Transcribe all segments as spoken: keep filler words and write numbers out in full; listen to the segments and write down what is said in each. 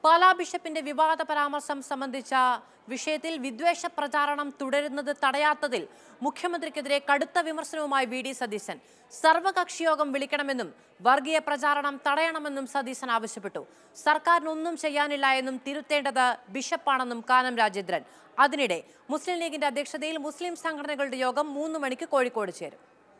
പാലാ ബിഷപ്പിന്റെ വിവാദ പരാമർശം സംബന്ധിച്ച വിഷയത്തിൽ വിദ്വേഷ പ്രചാരണം തുടരുന്നത് തടയാത്തതിൽ മുഖ്യമന്ത്രിക്കെതിരെ കടുത്ത വിമർശനവുമായി വി ഡി സതീശൻ. സർവകക്ഷിയോഗം വിളിക്കണമെന്നും വർഗീയ പ്രചാരണം തടയണമെന്നും സതീശൻ ആവശ്യപ്പെട്ടു. സർക്കാരിനൊന്നും ചെയ്യാനില്ല എന്നും തിരുത്തേണ്ടത് ബിഷപ്പാണെന്നും കാനം രാജേന്ദ്രൻ. അതിനിടെ മുസ്ലിം ലീഗിന്റെ അധ്യക്ഷതയിൽ മുസ്ലിം സംഘടനകളുടെ യോഗം മൂന്ന് മണിക്ക് കോഴിക്കോട് ചേരും.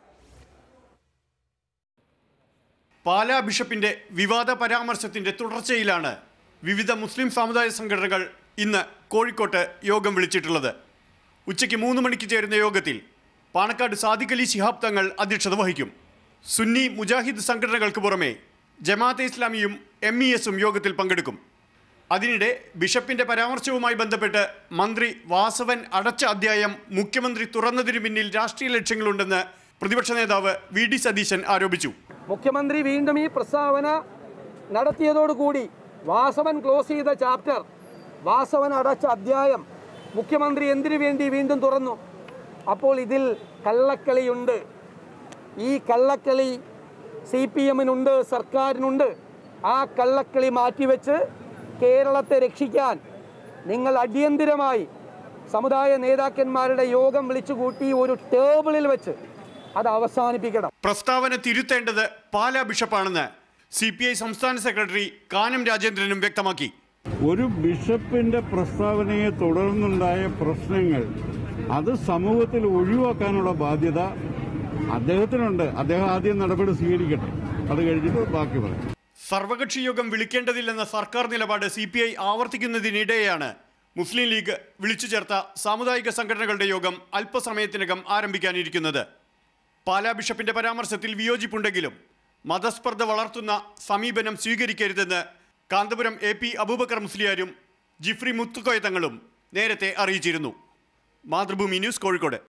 പാലാ ബിഷപ്പിന്റെ വിവാദ പരാമർശത്തിന്റെ തുടർച്ചയിലാണ് വിവിധ മുസ്ലിം സമുദായ സംഘടനകൾ ഇന്ന് കോഴിക്കോട്ട് യോഗം വിളിച്ചിട്ടുള്ളത്. ഉച്ചയ്ക്ക് മൂന്ന് മണിക്ക് ചേരുന്ന യോഗത്തിൽ പാണക്കാട് സാദിഖ് അലി ശിഹാബ് തങ്ങൾ അധ്യക്ഷത വഹിക്കും. സുന്നി മുജാഹിദ് സംഘടനകൾക്ക് പുറമെ ജമാഅത്തെ ഇസ്ലാമിയും എം ഇ എസും യോഗത്തിൽ പങ്കെടുക്കും. അതിനിടെ ബിഷപ്പിന്റെ പരാമർശവുമായി ബന്ധപ്പെട്ട് മന്ത്രി വാസവൻ അടച്ച അധ്യായം മുഖ്യമന്ത്രി തുറന്നതിനു പിന്നിൽ രാഷ്ട്രീയ ലക്ഷ്യങ്ങളുണ്ടെന്ന് പ്രതിപക്ഷ നേതാവ് വി ഡി സതീശൻ ആരോപിച്ചു. മുഖ്യമന്ത്രി വീണ്ടും ഈ പ്രസ്താവന നടത്തിയതോടുകൂടി വാസവൻ ക്ലോസ് ചെയ്ത ചാപ്റ്റർ, വാസവൻ അടച്ച അധ്യായം മുഖ്യമന്ത്രി എന്തിനു വേണ്ടി വീണ്ടും തുറന്നു? അപ്പോൾ ഇതിൽ കള്ളക്കളിയുണ്ട്. ഈ കള്ളക്കളി സി പി എമ്മിനുണ്ട്, സർക്കാരിനുണ്ട്. ആ കള്ളക്കളി മാറ്റിവെച്ച് കേരളത്തെ രക്ഷിക്കാൻ നിങ്ങൾ അടിയന്തിരമായി സമുദായ നേതാക്കന്മാരുടെ യോഗം വിളിച്ചുകൂട്ടി ഒരു ടേബിളിൽ വെച്ച് അത് അവസാനിപ്പിക്കണം. പ്രസ്താവന തിരുത്തേണ്ടത് പാലാ ബിഷപ്പാണെന്ന് സി പി ഐ സംസ്ഥാന സെക്രട്ടറി കാനം രാജേന്ദ്രനും വ്യക്തമാക്കി. ഒരു ബിഷപ്പിന്റെ പ്രസ്താവനയെ തുടർന്നുണ്ടായ പ്രശ്നങ്ങൾ അത് സമൂഹത്തിൽ ഒഴിവാക്കാനുള്ള ബാധ്യത അദ്ദേഹത്തിനുണ്ട്. അദ്ദേഹം ആദ്യം നടപടി സ്വീകരിക്കട്ടെ, അത് കഴിഞ്ഞിട്ട് ബാക്കി പറയും. സർവകക്ഷി യോഗം വിളിക്കേണ്ടതില്ലെന്ന സർക്കാർ നിലപാട് സി പി ഐ ആവർത്തിക്കുന്നതിനിടെയാണ് മുസ്ലിം ലീഗ് വിളിച്ചു ചേർത്ത സാമുദായിക സംഘടനകളുടെ യോഗം അല്പസമയത്തിനകം ആരംഭിക്കാനിരിക്കുന്നത്. പാലാ ബിഷപ്പിന്റെ പരാമർശത്തിൽ വിയോജിപ്പുണ്ടെങ്കിലും മതസ്പർദ്ധ വളർത്തുന്ന സമീപനം സ്വീകരിക്കരുതെന്ന് കാന്തപുരം എ പി അബൂബക്കർ മുസ്ലിയാരും ജിഫ്രി മുത്തുക്കോയ തങ്ങളും നേരത്തെ അറിയിച്ചിരുന്നു. മാതൃഭൂമി ന്യൂസ്, കോഴിക്കോട്.